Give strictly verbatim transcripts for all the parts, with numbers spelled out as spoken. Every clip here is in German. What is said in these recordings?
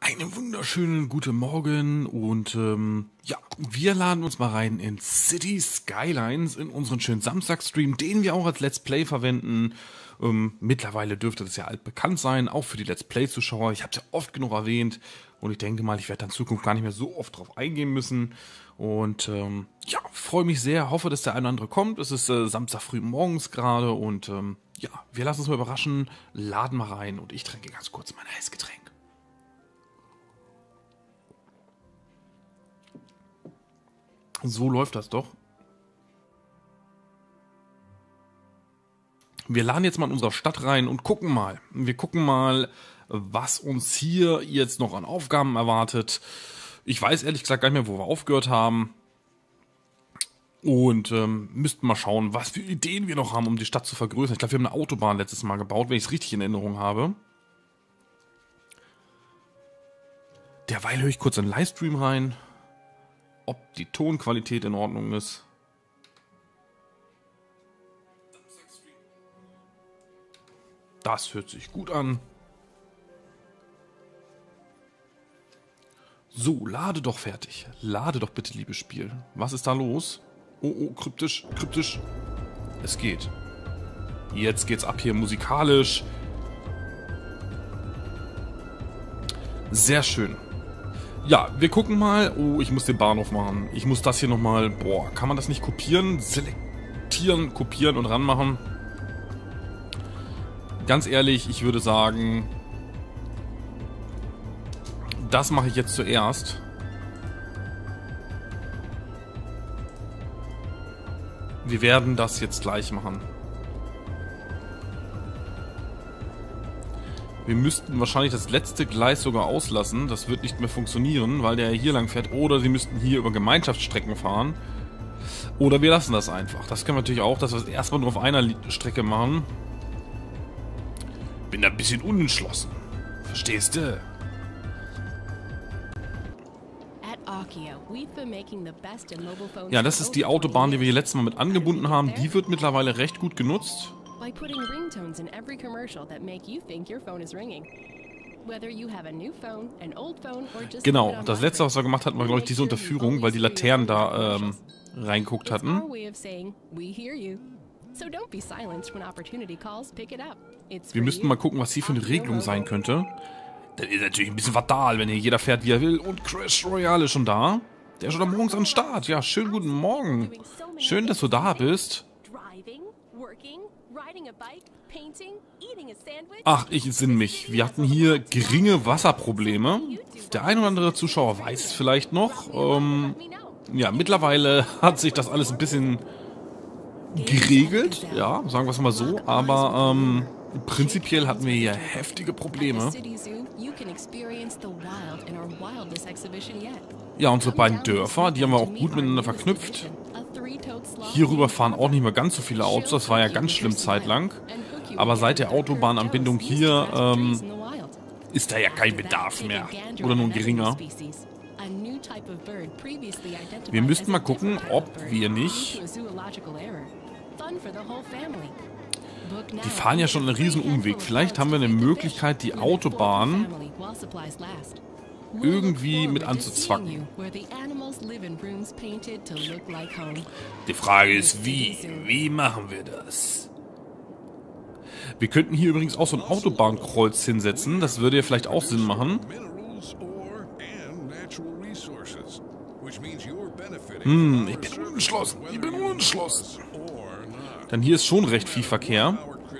Einen wunderschönen guten Morgen und ähm, ja, wir laden uns mal rein in City Skylines, in unseren schönen Samstagstream, den wir auch als Let's Play verwenden. Ähm, mittlerweile dürfte das ja altbekannt sein, auch für die Let's Play-Zuschauer. Ich habe es ja oft genug erwähnt und ich denke mal, ich werde in Zukunft gar nicht mehr so oft drauf eingehen müssen. Und ähm, ja, freue mich sehr, hoffe, dass der eine oder andere kommt. Es ist äh, Samstag früh morgens gerade und ähm, ja, wir lassen uns mal überraschen, laden mal rein und ich trinke ganz kurz mein Eisgetränk. So läuft das doch. Wir laden jetzt mal in unsere Stadt rein und gucken mal. Wir gucken mal, was uns hier jetzt noch an Aufgaben erwartet. Ich weiß ehrlich gesagt gar nicht mehr, wo wir aufgehört haben. Und ähm, müssten mal schauen, was für Ideen wir noch haben, um die Stadt zu vergrößern. Ich glaube, wir haben eine Autobahn letztes Mal gebaut, wenn ich es richtig in Erinnerung habe. Derweil höre ich kurz einen Livestream rein, ob die Tonqualität in Ordnung ist. Das hört sich gut an. So, lade doch fertig. Lade doch bitte, liebes Spiel. Was ist da los? Oh, oh, kryptisch, kryptisch. Es geht. Jetzt geht's ab hier musikalisch. Sehr schön. Ja, wir gucken mal. Oh, ich muss den Bahnhof machen. Ich muss das hier nochmal... Boah, kann man das nicht kopieren? Selektieren, kopieren und ranmachen? Ganz ehrlich, ich würde sagen... Das mache ich jetzt zuerst. Wir werden das jetzt gleich machen. Wir müssten wahrscheinlich das letzte Gleis sogar auslassen. Das wird nicht mehr funktionieren, weil der hier lang fährt. Oder sie müssten hier über Gemeinschaftsstrecken fahren. Oder wir lassen das einfach. Das können wir natürlich auch, dass wir es erstmal nur auf einer Strecke machen. Bin da ein bisschen unentschlossen. Verstehst du? Ja, das ist die Autobahn, die wir hier letztes Mal mit angebunden haben. Die wird mittlerweile recht gut genutzt. Genau, das letzte, was wir gemacht hatten, war, glaube ich, diese Unterführung, weil die Laternen da ähm, reinguckt hatten. Wir müssten mal gucken, was hier für eine Regelung sein könnte. Das ist natürlich ein bisschen fatal, wenn hier jeder fährt, wie er will. Und Crash Royale ist schon da. Der ist schon da morgens am Start. Ja, schönen guten Morgen. Schön, dass du da bist. Ach, ich entsinne mich. Wir hatten hier geringe Wasserprobleme. Der ein oder andere Zuschauer weiß es vielleicht noch. Ähm, ja, mittlerweile hat sich das alles ein bisschen geregelt. Ja, sagen wir es mal so. Aber ähm, prinzipiell hatten wir hier heftige Probleme. Ja, unsere beiden Dörfer, die haben wir auch gut miteinander verknüpft. Hierüber fahren auch nicht mehr ganz so viele Autos, das war ja ganz schlimm zeitlang. Aber seit der Autobahnanbindung hier ähm, ist da ja kein Bedarf mehr. Oder nur ein geringer. Wir müssten mal gucken, ob wir nicht... Die fahren ja schon einen riesen Umweg. Vielleicht haben wir eine Möglichkeit, die Autobahn irgendwie mit anzuzwacken. Die Frage ist, wie? Wie machen wir das? Wir könnten hier übrigens auch so ein Autobahnkreuz hinsetzen. Das würde ja vielleicht auch Sinn machen. Hm, ich bin unentschlossen. Ich bin unentschlossen. Denn hier ist schon recht viel Verkehr.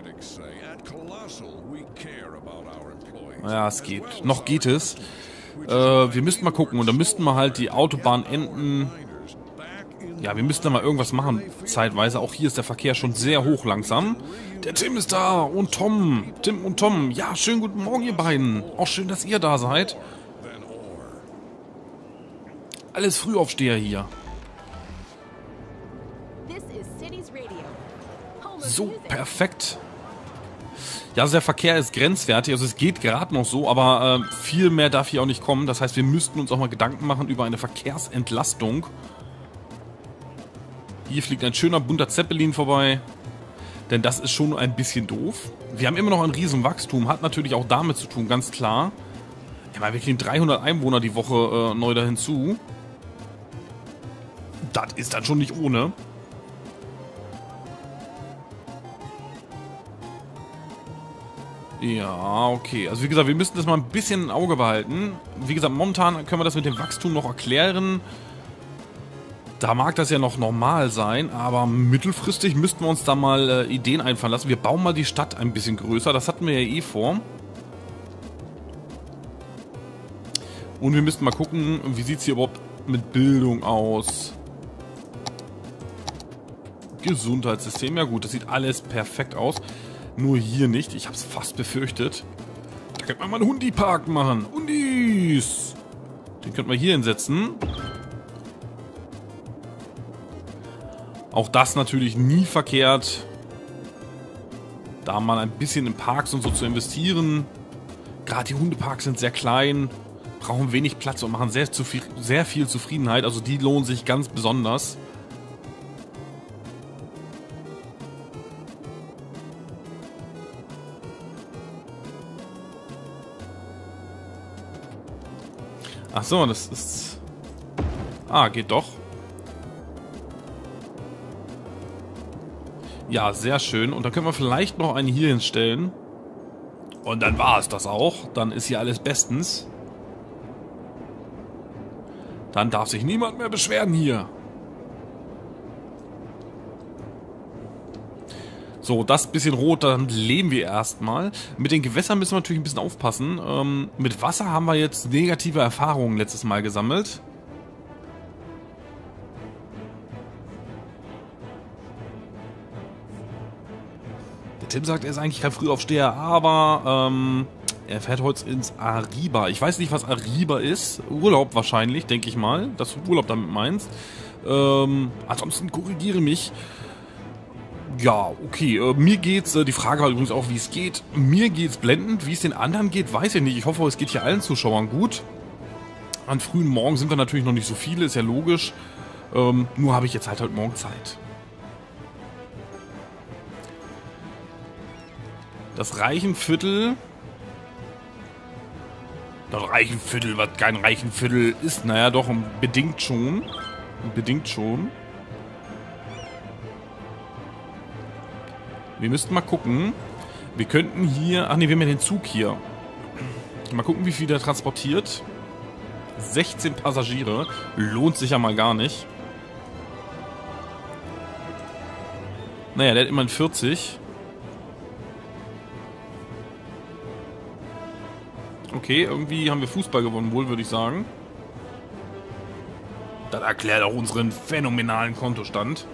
Ja, es geht. Noch geht es. Äh, wir müssten mal gucken. Und da müssten wir halt die Autobahnenden... Ja, wir müssten da mal irgendwas machen, zeitweise. Auch hier ist der Verkehr schon sehr hoch langsam. Der Tim ist da und Tom. Tim und Tom. Ja, schönen guten Morgen, ihr beiden. Auch schön, dass ihr da seid. Alles Frühaufsteher hier. So, perfekt. Ja, also der Verkehr ist grenzwertig, also es geht gerade noch so, aber äh, viel mehr darf hier auch nicht kommen. Das heißt, wir müssten uns auch mal Gedanken machen über eine Verkehrsentlastung. Hier fliegt ein schöner bunter Zeppelin vorbei. Denn das ist schon ein bisschen doof. Wir haben immer noch ein Riesenwachstum, hat natürlich auch damit zu tun, ganz klar. Ich meine, wir kriegen dreihundert Einwohner die Woche äh, neu da hinzu. Das ist dann schon nicht ohne. Ja, okay. Also wie gesagt, wir müssen das mal ein bisschen im Auge behalten. Wie gesagt, momentan können wir das mit dem Wachstum noch erklären. Da mag das ja noch normal sein, aber mittelfristig müssten wir uns da mal äh, Ideen einfallen lassen. Wir bauen mal die Stadt ein bisschen größer. Das hatten wir ja eh vor. Und wir müssten mal gucken, wie sieht es hier überhaupt mit Bildung aus. Gesundheitssystem, ja gut, das sieht alles perfekt aus. Nur hier nicht, ich habe es fast befürchtet. Da könnte man mal einen Hundi-Park machen. Hundis! Den könnten wir hier hinsetzen. Auch das natürlich nie verkehrt, da mal ein bisschen in Parks und so zu investieren. Gerade die Hundeparks sind sehr klein, brauchen wenig Platz und machen sehr, zu viel, sehr viel Zufriedenheit. Also die lohnen sich ganz besonders. Ach so, das ist... Ah, geht doch. Ja, sehr schön. Und dann können wir vielleicht noch einen hier hinstellen. Und dann war es das auch. Dann ist hier alles bestens. Dann darf sich niemand mehr beschweren hier. So, das bisschen rot, dann leben wir erstmal. Mit den Gewässern müssen wir natürlich ein bisschen aufpassen. Ähm, mit Wasser haben wir jetzt negative Erfahrungen letztes Mal gesammelt. Der Tim sagt, er ist eigentlich kein Frühaufsteher, aber ähm, er fährt heute ins Ariba. Ich weiß nicht, was Ariba ist. Urlaub wahrscheinlich, denke ich mal, dass du Urlaub damit meinst. Ähm, ansonsten korrigiere mich. Ja, okay. Äh, mir geht's, äh, die Frage war übrigens auch, wie es geht. Mir geht's blendend. Wie es den anderen geht, weiß ich nicht. Ich hoffe, es geht hier allen Zuschauern gut. An frühen Morgen sind wir natürlich noch nicht so viele, ist ja logisch. Ähm, nur habe ich jetzt halt heute Morgen Zeit. Das Reichenviertel. Das Reichenviertel, was kein Reichenviertel ist, naja, doch, bedingt schon. Bedingt schon. Wir müssten mal gucken. Wir könnten hier... Ach ne, wir haben ja den Zug hier. Mal gucken, wie viel der transportiert. sechzehn Passagiere. Lohnt sich ja mal gar nicht. Naja, der hat immerhin vierzig. Okay, irgendwie haben wir Fußball gewonnen, wohl, würde ich sagen. Das erklärt auch unseren phänomenalen Kontostand.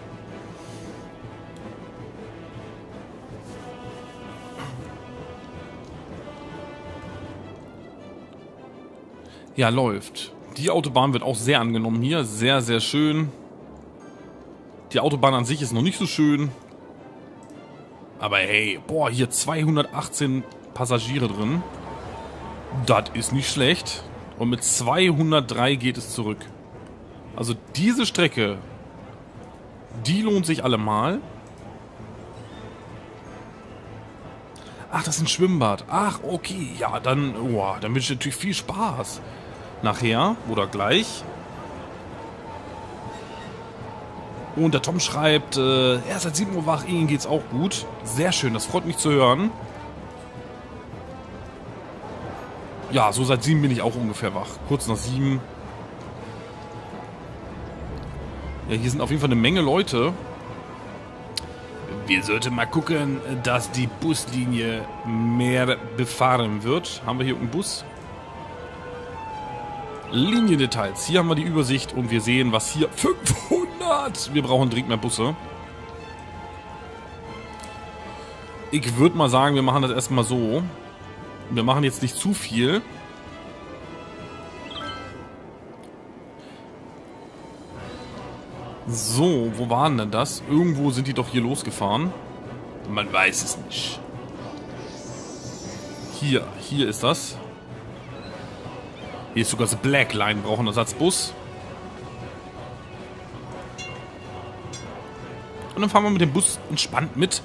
Ja, läuft. Die Autobahn wird auch sehr angenommen hier. Sehr, sehr schön. Die Autobahn an sich ist noch nicht so schön. Aber hey, boah, hier zweihundertachtzehn Passagiere drin. Das ist nicht schlecht. Und mit zweihundertdrei geht es zurück. Also diese Strecke, die lohnt sich allemal. Ach, das ist ein Schwimmbad. Ach, okay. Ja, dann, oh, dann wünsche ich natürlich viel Spaß. Nachher oder gleich. Und der Tom schreibt, äh, er ist seit sieben Uhr wach, Ihnen geht's auch gut. Sehr schön, das freut mich zu hören. Ja, so seit sieben bin ich auch ungefähr wach. Kurz nach sieben. Ja, hier sind auf jeden Fall eine Menge Leute. Wir sollten mal gucken, dass die Buslinie mehr befahren wird. Haben wir hier einen Bus? Liniendetails. Hier haben wir die Übersicht und wir sehen, was hier... fünfhundert! Wir brauchen dringend mehr Busse. Ich würde mal sagen, wir machen das erstmal so. Wir machen jetzt nicht zu viel. So, wo waren denn das? Irgendwo sind die doch hier losgefahren. Man weiß es nicht. Hier, hier ist das. Hier ist sogar das Black Line, brauchen einen Ersatzbus. Und dann fahren wir mit dem Bus entspannt mit.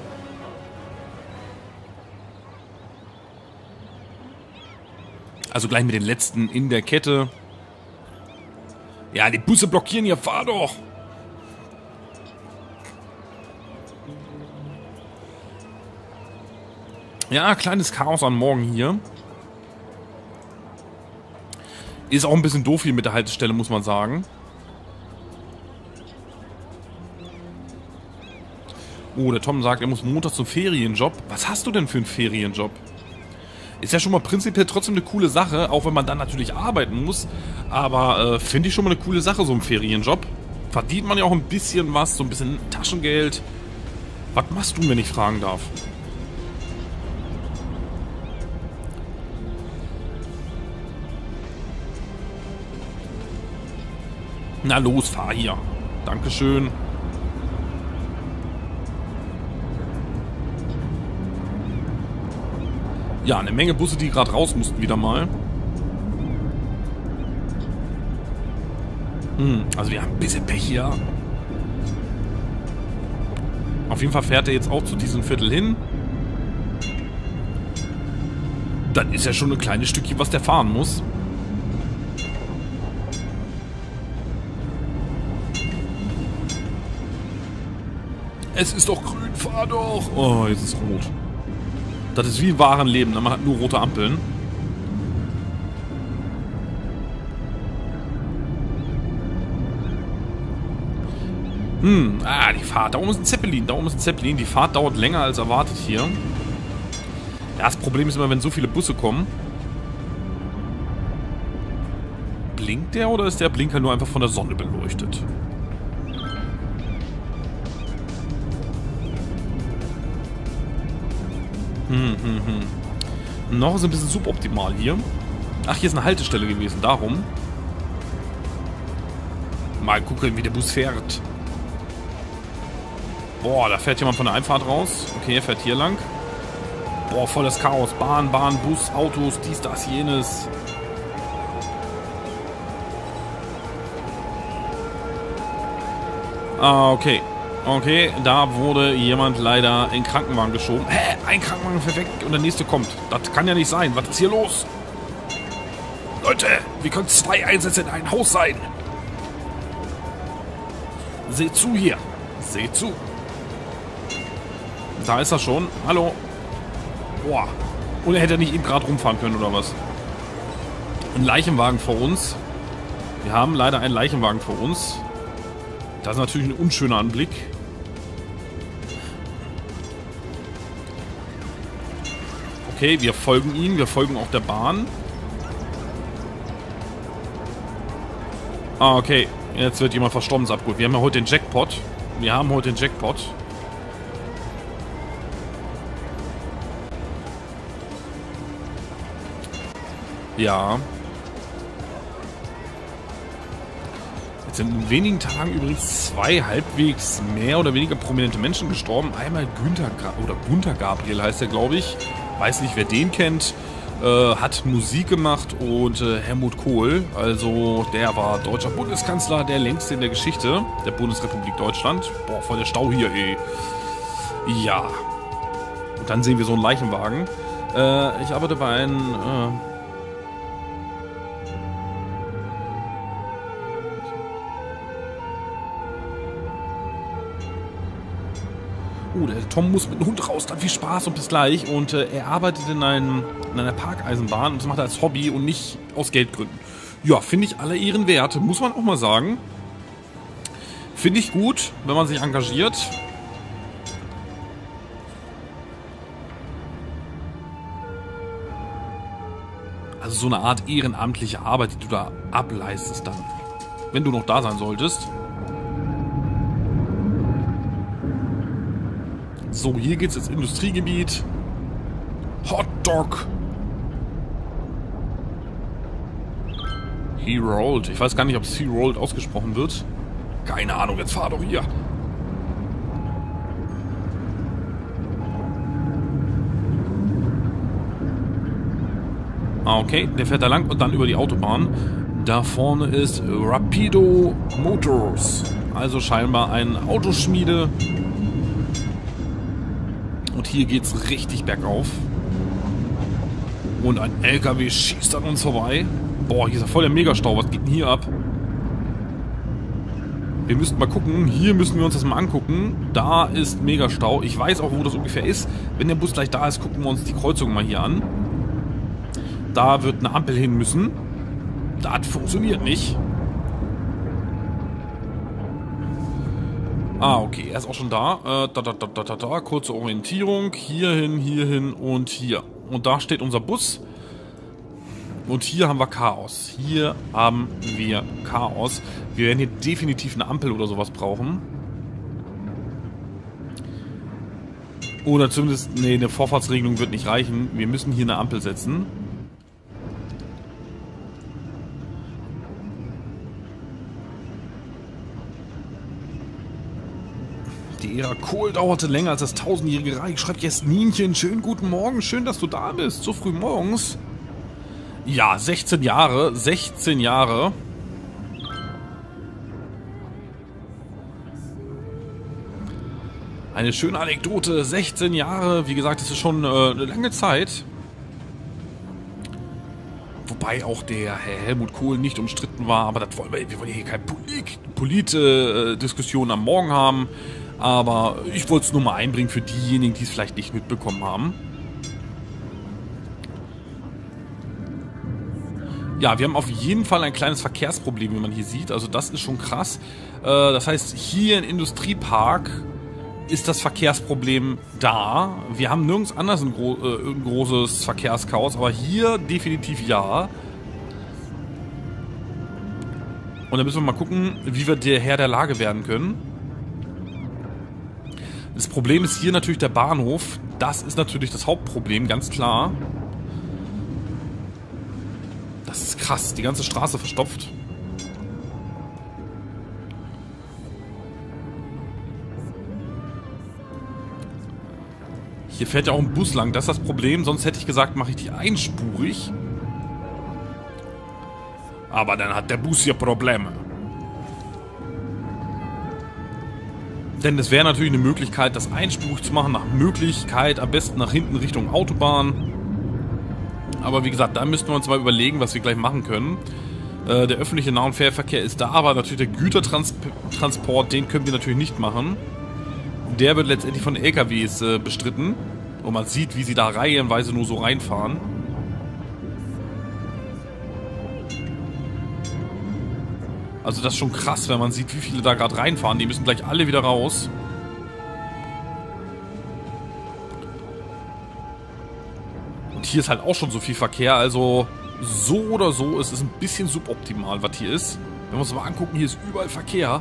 Also gleich mit den letzten in der Kette. Ja, die Busse blockieren hier, fahr doch! Ja, kleines Chaos am Morgen hier. Ist auch ein bisschen doof hier mit der Haltestelle, muss man sagen. Oh, der Tom sagt, er muss Montag zum Ferienjob. Was hast du denn für einen Ferienjob? Ist ja schon mal prinzipiell trotzdem eine coole Sache, auch wenn man dann natürlich arbeiten muss. Aber äh, finde ich schon mal eine coole Sache, so ein Ferienjob. Verdient man ja auch ein bisschen was, so ein bisschen Taschengeld. Was machst du, wenn ich fragen darf? Na los, fahr hier. Dankeschön. Ja, eine Menge Busse, die gerade raus mussten wieder mal. Hm, also wir haben ein bisschen Pech hier. Auf jeden Fall fährt er jetzt auch zu diesem Viertel hin. Dann ist ja schon ein kleines Stückchen, was der fahren muss. Es ist doch grün, fahr doch! Oh, jetzt ist rot. Das ist wie im wahren Leben, man hat nur rote Ampeln. Hm, ah, die Fahrt. Da oben ist ein Zeppelin, da oben ist ein Zeppelin. Die Fahrt dauert länger als erwartet hier. Ja, das Problem ist immer, wenn so viele Busse kommen. Blinkt der oder ist der Blinker nur einfach von der Sonne beleuchtet? Hm, hm, hm. Noch ist ein bisschen suboptimal hier. Ach, hier ist eine Haltestelle gewesen, darum. Mal gucken, wie der Bus fährt. Boah, da fährt jemand von der Einfahrt raus. Okay, er fährt hier lang. Boah, volles Chaos. Bahn, Bahn, Bus, Autos, dies, das, jenes. Ah, okay. Okay, da wurde jemand leider in den Krankenwagen geschoben. Hä? Ein Krankenwagen fährt weg und der nächste kommt. Das kann ja nicht sein. Was ist hier los? Leute, wie können zwei Einsätze in ein Haus sein? Seht zu hier. Seht zu. Da ist er schon. Hallo. Boah. Oder hätte er nicht eben gerade rumfahren können oder was? Ein Leichenwagen vor uns. Wir haben leider einen Leichenwagen vor uns. Das ist natürlich ein unschöner Anblick. Okay, wir folgen ihm. Wir folgen auch der Bahn. Ah, okay. Jetzt wird jemand verstorben abgeholt. Wir haben ja heute den Jackpot. Wir haben heute den Jackpot. Ja. Jetzt sind in wenigen Tagen übrigens zwei halbwegs mehr oder weniger prominente Menschen gestorben. Einmal Günther Gra oder Gunter Gabriel heißt er, glaube ich. Weiß nicht, wer den kennt. Äh, hat Musik gemacht und äh, Helmut Kohl, also der war deutscher Bundeskanzler, der längste in der Geschichte der Bundesrepublik Deutschland. Boah, voll der Stau hier, ey. Ja. Und dann sehen wir so einen Leichenwagen. Äh, ich arbeite bei einem... Äh Oh, der Tom muss mit dem Hund raus, dann viel Spaß und bis gleich. Und äh, er arbeitet in, einem, in einer Parkeisenbahn und das macht er als Hobby und nicht aus Geldgründen. Ja, finde ich alle Ehren wert, muss man auch mal sagen. Finde ich gut, wenn man sich engagiert. Also so eine Art ehrenamtliche Arbeit, die du da ableistest dann. Wenn du noch da sein solltest. So, hier geht's ins Industriegebiet. Hot Dog. He rolled. Ich weiß gar nicht, ob es he rolled ausgesprochen wird. Keine Ahnung, jetzt fahr doch hier. Ah, okay, der fährt da lang und dann über die Autobahn. Da vorne ist Rapido Motors. Also scheinbar ein Autoschmiede. Und hier geht's richtig bergauf. Und ein L K W schießt an uns vorbei. Boah, hier ist ja voll der Megastau. Was geht denn hier ab? Wir müssten mal gucken. Hier müssen wir uns das mal angucken. Da ist Megastau. Ich weiß auch, wo das ungefähr ist. Wenn der Bus gleich da ist, gucken wir uns die Kreuzung mal hier an. Da wird eine Ampel hin müssen. Das funktioniert nicht. Ah, okay. Er ist auch schon da. Äh, da, da, da, da, da, da. Kurze Orientierung. Hierhin, hierhin und hier. Und da steht unser Bus. Und hier haben wir Chaos. Hier haben wir Chaos. Wir werden hier definitiv eine Ampel oder sowas brauchen. Oder zumindest, nee, eine Vorfahrtsregelung wird nicht reichen. Wir müssen hier eine Ampel setzen. Die Ära Kohl dauerte länger als das tausendjährige Reich. Schreibt Jasminchen, schönen guten Morgen, schön, dass du da bist, so früh morgens. Ja, sechzehn Jahre, sechzehn Jahre. Eine schöne Anekdote, sechzehn Jahre, wie gesagt, das ist schon äh, eine lange Zeit. Wobei auch der Herr Helmut Kohl nicht umstritten war, aber das wollen wir, wir wollen hier keine Polit-Diskussion am Morgen haben. Aber ich wollte es nur mal einbringen für diejenigen, die es vielleicht nicht mitbekommen haben. Ja, wir haben auf jeden Fall ein kleines Verkehrsproblem, wie man hier sieht. Also das ist schon krass. Äh, das heißt, hier im Industriepark ist das Verkehrsproblem da. Wir haben nirgends anders ein, gro äh, ein großes Verkehrschaos, aber hier definitiv ja. Und da müssen wir mal gucken, wie wir der Herr der Lage werden können. Das Problem ist hier natürlich der Bahnhof. Das ist natürlich das Hauptproblem, ganz klar. Das ist krass, die ganze Straße verstopft. Hier fährt ja auch ein Bus lang, das ist das Problem. Sonst hätte ich gesagt, mache ich die einspurig. Aber dann hat der Bus hier Probleme. Denn es wäre natürlich eine Möglichkeit, das einspurig zu machen. Nach Möglichkeit am besten nach hinten Richtung Autobahn. Aber wie gesagt, da müssten wir uns mal überlegen, was wir gleich machen können. Äh, der öffentliche Nah- und Fährverkehr ist da, aber natürlich der Gütertransport, den können wir natürlich nicht machen. Der wird letztendlich von L K Ws äh, bestritten. Und man sieht, wie sie da reihenweise nur so reinfahren. Also das ist schon krass, wenn man sieht, wie viele da gerade reinfahren. Die müssen gleich alle wieder raus. Und hier ist halt auch schon so viel Verkehr. Also so oder so ist es ein bisschen suboptimal, was hier ist. Wenn wir uns mal angucken, hier ist überall Verkehr.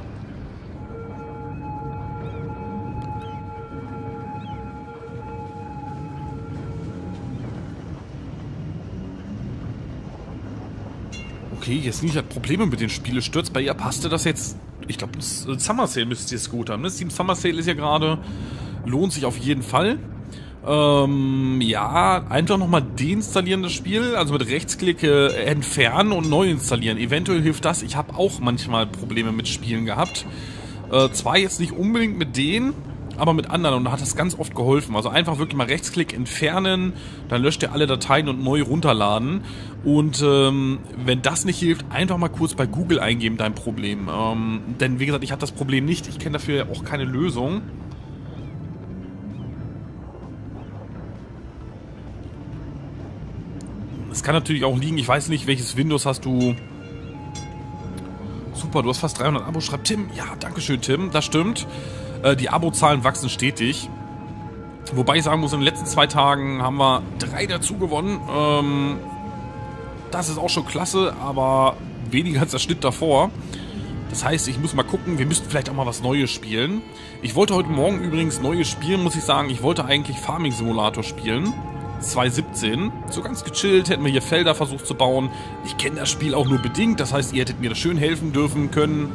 Okay, jetzt nicht hat Probleme mit den Spielen. Stürzt bei ihr. Passte das jetzt? Ich glaube, das Summer Sale müsst ihr es gut haben. Ne? Steam Summer Sale ist ja gerade. Lohnt sich auf jeden Fall. Ähm, ja, einfach nochmal deinstallieren das Spiel. Also mit Rechtsklick äh, entfernen und neu installieren. Eventuell hilft das. Ich habe auch manchmal Probleme mit Spielen gehabt. Äh, zwar jetzt nicht unbedingt mit denen, aber mit anderen. Und da hat das ganz oft geholfen. Also einfach wirklich mal Rechtsklick entfernen, dann löscht ihr alle Dateien und neu runterladen. Und ähm, wenn das nicht hilft, einfach mal kurz bei Google eingeben, dein Problem. Ähm, denn wie gesagt, ich habe das Problem nicht. Ich kenne dafür auch keine Lösung. Es kann natürlich auch liegen, ich weiß nicht, welches Windows hast du. Super, du hast fast dreihundert Abos, schreibt Tim. Ja, dankeschön, Tim, das stimmt. Die Abozahlen wachsen stetig. Wobei ich sagen muss, in den letzten zwei Tagen haben wir drei dazu gewonnen. Ähm, das ist auch schon klasse, aber weniger als der Schnitt davor. Das heißt, ich muss mal gucken, wir müssten vielleicht auch mal was Neues spielen. Ich wollte heute Morgen übrigens Neues spielen, muss ich sagen. Ich wollte eigentlich Farming Simulator spielen. zwanzig siebzehn. So ganz gechillt, hätten wir hier Felder versucht zu bauen. Ich kenne das Spiel auch nur bedingt, das heißt, ihr hättet mir da schön helfen dürfen können.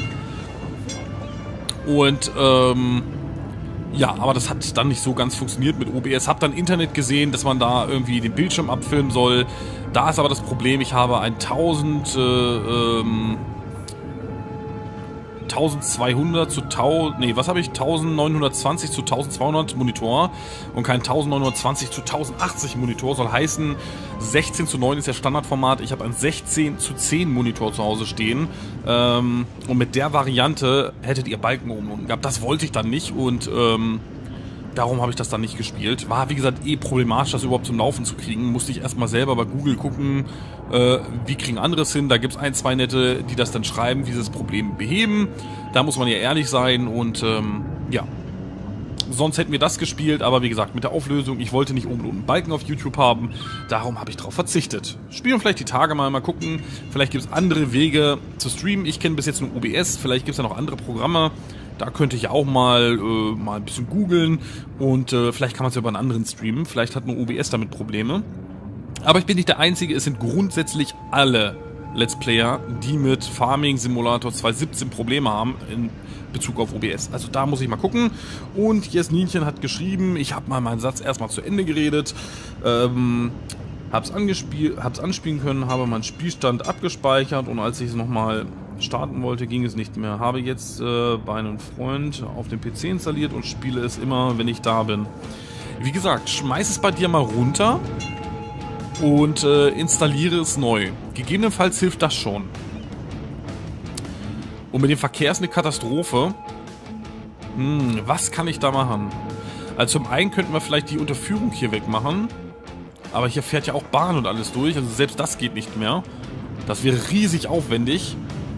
Und, ähm, ja, aber das hat dann nicht so ganz funktioniert mit O B S. Hab dann Internet gesehen, dass man da irgendwie den Bildschirm abfilmen soll. Da ist aber das Problem, ich habe ein tausend, äh, ähm, zwölfhundert zu tausend, nee, was habe ich? neunzehnhundertzwanzig zu zwölfhundert Monitor und kein neunzehnhundertzwanzig zu tausendachtzig Monitor. Soll heißen, sechzehn zu neun ist der Standardformat. Ich habe einen sechzehn zu zehn Monitor zu Hause stehen. Ähm, und mit der Variante hättet ihr Balken oben und unten gehabt. Das wollte ich dann nicht und ähm, darum habe ich das dann nicht gespielt. War, wie gesagt, eh problematisch, das überhaupt zum Laufen zu kriegen. Musste ich erstmal selber bei Google gucken, äh, wie kriegen andere es hin. Da gibt es ein, zwei Nette, die das dann schreiben, wie sie das Problem beheben. Da muss man ja ehrlich sein und ähm, ja. Sonst hätten wir das gespielt, aber wie gesagt, mit der Auflösung, ich wollte nicht oben und unten Balken auf YouTube haben. Darum habe ich darauf verzichtet. Spielen vielleicht die Tage mal, mal gucken. Vielleicht gibt es andere Wege zu streamen. Ich kenne bis jetzt nur O B S, vielleicht gibt es ja noch andere Programme. Da könnte ich auch mal, äh, mal ein bisschen googeln und äh, vielleicht kann man es ja über einen anderen streamen. Vielleicht hat nur O B S damit Probleme. Aber ich bin nicht der Einzige, es sind grundsätzlich alle Let's Player, die mit Farming Simulator zwanzig siebzehn Probleme haben in Bezug auf O B S. Also da muss ich mal gucken. Und Jasninchen hat geschrieben, ich habe mal meinen Satz erstmal zu Ende geredet, ähm, hab's angespielt, hab's anspielen können, habe meinen Spielstand abgespeichert und als ich es nochmal starten wollte, ging es nicht mehr. Habe jetzt äh, bei einem Freund auf dem P C installiert und spiele es immer, wenn ich da bin. Wie gesagt, schmeiß es bei dir mal runter und äh, installiere es neu. Gegebenenfalls hilft das schon. Und mit dem Verkehr ist eine Katastrophe. Hm, was kann ich da machen? Also zum einen könnten wir vielleicht die Unterführung hier wegmachen. Aber hier fährt ja auch Bahn und alles durch. Also selbst das geht nicht mehr. Das wäre riesig aufwendig.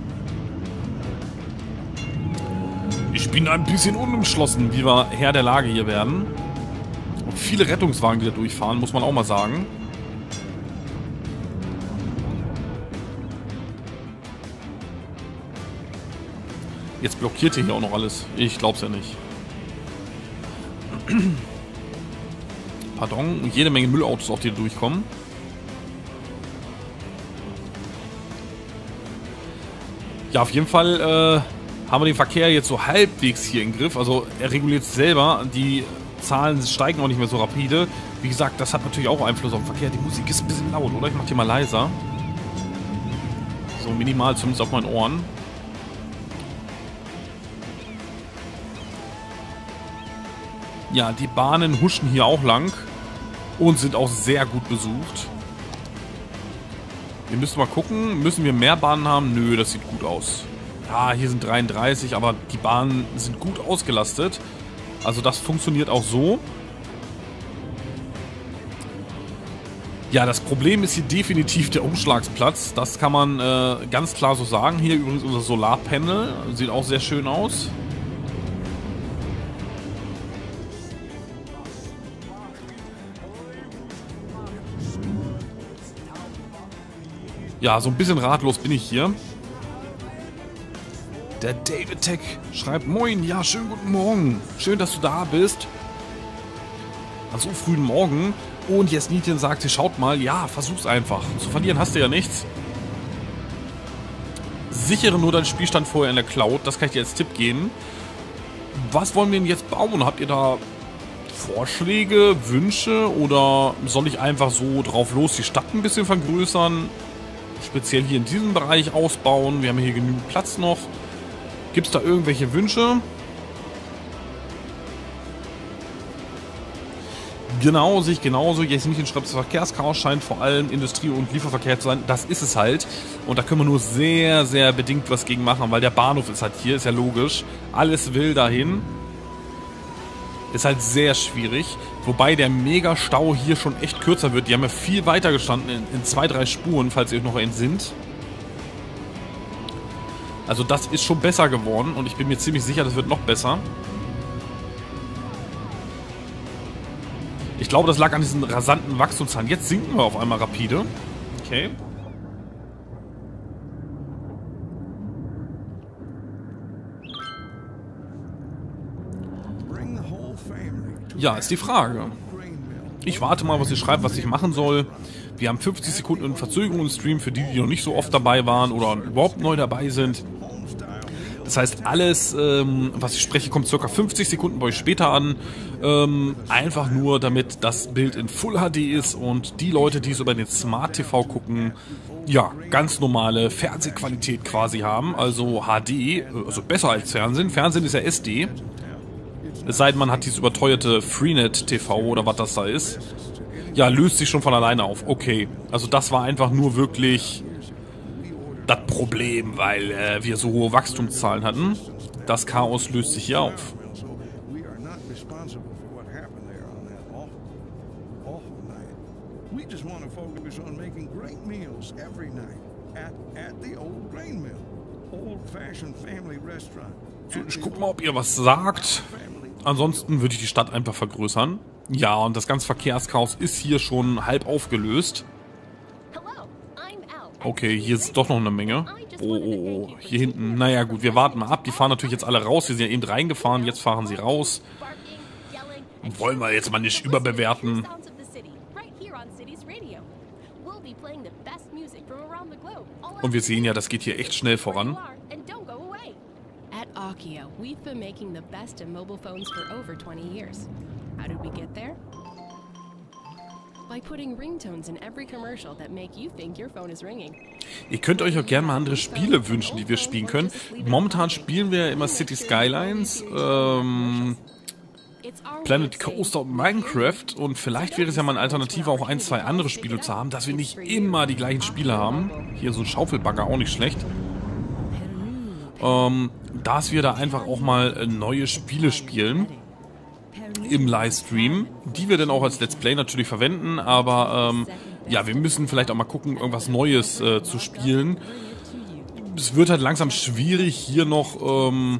Ich bin ein bisschen unentschlossen, wie wir Herr der Lage hier werden. Und viele Rettungswagen, die da durchfahren, muss man auch mal sagen. Jetzt blockiert hier auch noch alles. Ich glaub's ja nicht. Pardon. Und jede Menge Müllautos auch, die da durchkommen. Ja, auf jeden Fall äh, haben wir den Verkehr jetzt so halbwegs hier im Griff. Also er reguliert es selber. Die Zahlen steigen auch nicht mehr so rapide. Wie gesagt, das hat natürlich auch Einfluss auf den Verkehr. Die Musik ist ein bisschen laut, oder? Ich mach die mal leiser. So minimal, zumindest auf meinen Ohren. Ja, die Bahnen huschen hier auch lang und sind auch sehr gut besucht. Wir müssen mal gucken, müssen wir mehr Bahnen haben? Nö, das sieht gut aus. Ja, hier sind dreiunddreißig, aber die Bahnen sind gut ausgelastet. Also das funktioniert auch so. Ja, das Problem ist hier definitiv der Umschlagsplatz. Das kann man äh, ganz klar so sagen. Hier übrigens unser Solarpanel. Sieht auch sehr schön aus. Ja, so ein bisschen ratlos bin ich hier. Der David Tech schreibt: Moin, ja, schönen guten Morgen. Schön, dass du da bist. An so frühen Morgen. Und Jasninchen sagt, schaut mal, ja, versuch's einfach. Zu verlieren hast du ja nichts. Sichere nur deinen Spielstand vorher in der Cloud. Das kann ich dir als Tipp geben. Was wollen wir denn jetzt bauen? Habt ihr da Vorschläge, Wünsche? Oder soll ich einfach so drauf los die Stadt ein bisschen vergrößern? Speziell hier in diesem Bereich ausbauen. Wir haben hier genügend Platz noch. Gibt es da irgendwelche Wünsche? Genau, sehe ich genauso. Jasminchen schreibt, das Verkehrschaos scheint vor allem Industrie- und Lieferverkehr zu sein. Das ist es halt. Und da können wir nur sehr, sehr bedingt was gegen machen, weil der Bahnhof ist halt hier, ist ja logisch. Alles will dahin. Ist halt sehr schwierig. Wobei der Mega-Stau hier schon echt kürzer wird. Die haben ja viel weiter gestanden, in, in zwei, drei Spuren, falls ihr euch noch entsinnt. Also das ist schon besser geworden und ich bin mir ziemlich sicher, das wird noch besser. Ich glaube, das lag an diesen rasanten Wachstumszahlen. Jetzt sinken wir auf einmal rapide. Okay. Ja, ist die Frage. Ich warte mal, was ihr schreibt, was ich machen soll. Wir haben fünfzig Sekunden Verzögerung im Stream für die, die noch nicht so oft dabei waren oder überhaupt neu dabei sind. Das heißt, alles, ähm, was ich spreche, kommt circa fünfzig Sekunden bei euch später an. Ähm, einfach nur, damit das Bild in Full H D ist und die Leute, die es über den Smart T V gucken, ja, ganz normale Fernsehqualität quasi haben. Also H D, also besser als Fernsehen. Fernsehen ist ja S D. Es sei denn, man hat dieses überteuerte Freenet T V oder was das da ist. Ja, löst sich schon von alleine auf. Okay, also das war einfach nur wirklich das Problem, weil äh, wir so hohe Wachstumszahlen hatten. Das Chaos löst sich hier auf. So, ich guck mal, ob ihr was sagt. Ansonsten würde ich die Stadt einfach vergrößern. Ja, und das ganze Verkehrschaos ist hier schon halb aufgelöst. Okay, hier ist doch noch eine Menge. Oh, oh, oh. Hier hinten. Naja, gut, wir warten mal ab. Die fahren natürlich jetzt alle raus. Wir sind ja eben reingefahren. Jetzt fahren sie raus. Wollen wir jetzt mal nicht überbewerten. Und wir sehen ja, das geht hier echt schnell voran. At Nokia, we've been making the best in mobile phones for over twenty years. How did we get there? By putting ringtones in every commercial that make you think your phone is ringing. Ihr könnt euch auch gerne mal andere Spiele wünschen, die wir spielen können. Momentan spielen wir ja immer City Skylines, ähm, Planet Coaster und Minecraft. Und vielleicht wäre es ja mal eine Alternative, auch ein, zwei andere Spiele zu haben, dass wir nicht immer die gleichen Spiele haben. Hier so ein Schaufelbagger, auch nicht schlecht. Ähm, dass wir da einfach auch mal neue Spiele spielen im Livestream, die wir dann auch als Let's Play natürlich verwenden, aber ähm, ja, wir müssen vielleicht auch mal gucken, irgendwas Neues äh, zu spielen. Es wird halt langsam schwierig, hier noch ähm,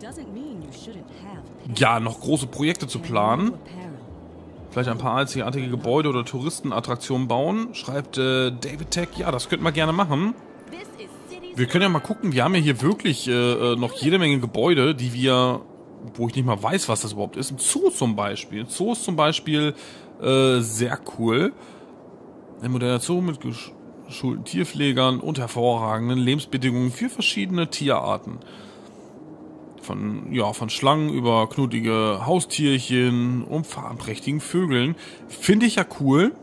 ja, noch große Projekte zu planen. Vielleicht ein paar einzigartige Gebäude oder Touristenattraktionen bauen, schreibt äh, David Tech. Ja, das könnten wir gerne machen. Wir können ja mal gucken, wir haben ja hier wirklich äh, noch jede Menge Gebäude, die wir, wo ich nicht mal weiß, was das überhaupt ist. Ein Zoo zum Beispiel. Ein Zoo ist zum Beispiel äh, sehr cool. Ein moderner Zoo mit geschulten Tierpflegern und hervorragenden Lebensbedingungen für verschiedene Tierarten. Von, ja, von Schlangen über knuddige Haustierchen und farbenprächtigen Vögeln. Finde ich ja cool.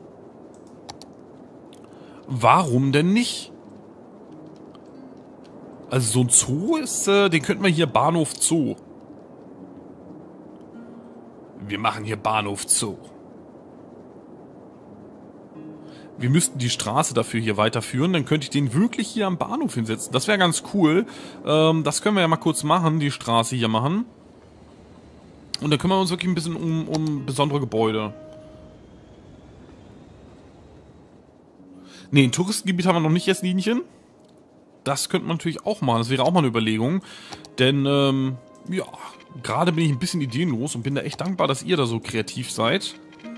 Warum denn nicht? Also so ein Zoo ist, äh, den könnten wir hier Bahnhof Zoo. Wir machen hier Bahnhof Zoo. Wir müssten die Straße dafür hier weiterführen, dann könnte ich den wirklich hier am Bahnhof hinsetzen. Das wäre ganz cool. Ähm, das können wir ja mal kurz machen, die Straße hier machen. Und dann kümmern wir uns wirklich ein bisschen um, um besondere Gebäude. Ne, ein Touristengebiet haben wir noch nicht, jetzt Linien. Das könnte man natürlich auch machen. Das wäre auch mal eine Überlegung. Denn, ähm, ja, gerade bin ich ein bisschen ideenlos und bin da echt dankbar, dass ihr da so kreativ seid.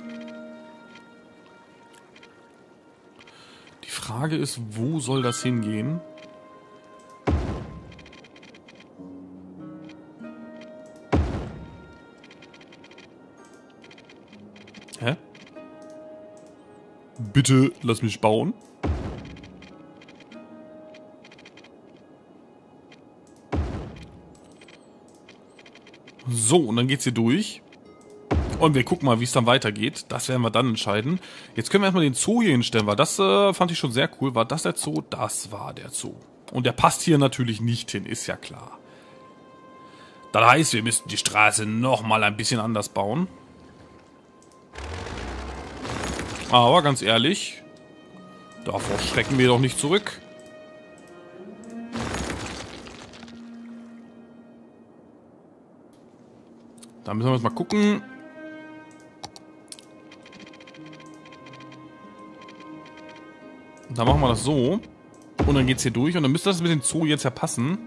Die Frage ist, wo soll das hingehen? Hä? Bitte lass mich bauen. So, und dann geht's hier durch. Und wir gucken mal, wie es dann weitergeht. Das werden wir dann entscheiden. Jetzt können wir erstmal den Zoo hier hinstellen, weil das äh, fand ich schon sehr cool. War das der Zoo? Das war der Zoo. Und der passt hier natürlich nicht hin, ist ja klar. Das heißt, wir müssten die Straße nochmal ein bisschen anders bauen. Aber ganz ehrlich, davor schrecken wir doch nicht zurück. Da müssen wir jetzt mal gucken. Da machen wir das so. Und dann geht's hier durch. Und dann müsste das mit dem Zoo jetzt ja passen.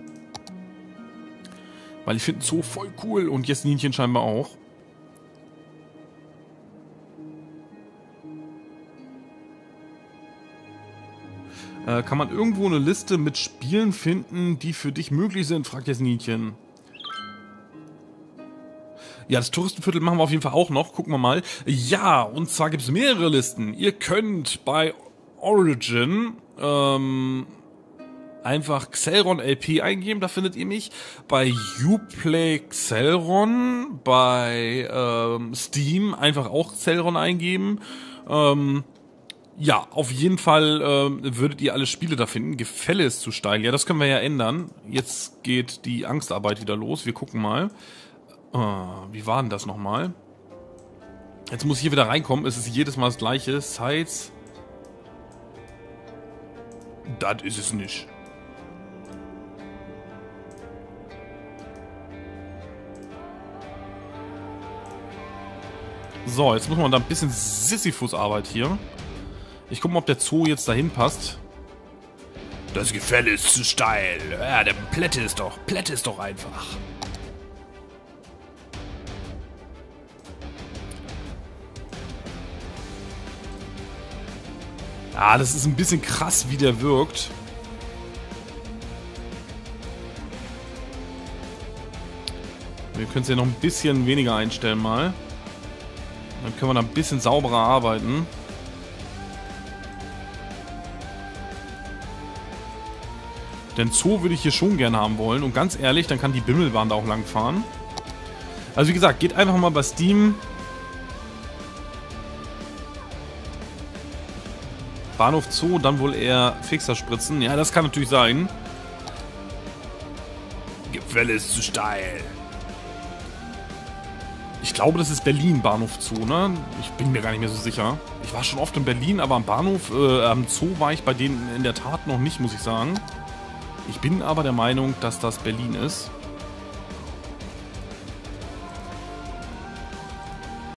Weil ich finde Zoo voll cool. Und Jasminchen scheinbar auch. Äh, kann man irgendwo eine Liste mit Spielen finden, die für dich möglich sind? Fragt Jasminchen. Ja, das Touristenviertel machen wir auf jeden Fall auch noch. Gucken wir mal. Ja, und zwar gibt es mehrere Listen. Ihr könnt bei Origin ähm, einfach Xelron L P eingeben, da findet ihr mich. Bei Uplay Xelron, bei ähm, Steam einfach auch Xelron eingeben. Ähm, ja, auf jeden Fall ähm, würdet ihr alle Spiele da finden. Gefälle ist zu steil. Ja, das können wir ja ändern. Jetzt geht die Angstarbeit wieder los. Wir gucken mal. Äh, wie war denn das nochmal? Jetzt muss ich hier wieder reinkommen. Es ist jedes Mal das gleiche. Sites. Das ist es nicht. So, jetzt muss man da ein bisschen Sisyphus-Arbeit hier. Ich gucke mal, ob der Zoo jetzt dahin passt. Das Gefälle ist zu steil. Ja, der Plätte ist doch. Plätte ist doch einfach. Ah, das ist ein bisschen krass, wie der wirkt. Wir können es ja noch ein bisschen weniger einstellen mal. Dann können wir da ein bisschen sauberer arbeiten. Den Zoo würde ich hier schon gerne haben wollen. Und ganz ehrlich, dann kann die Bimmelbahn da auch lang fahren. Also wie gesagt, geht einfach mal bei Steam. Bahnhof Zoo, dann wohl eher Fixer spritzen. Ja, das kann natürlich sein. Gefälle ist zu steil. Ich glaube, das ist Berlin, Bahnhof Zoo, ne? Ich bin mir gar nicht mehr so sicher. Ich war schon oft in Berlin, aber am Bahnhof, äh, am Zoo war ich bei denen in der Tat noch nicht, muss ich sagen. Ich bin aber der Meinung, dass das Berlin ist.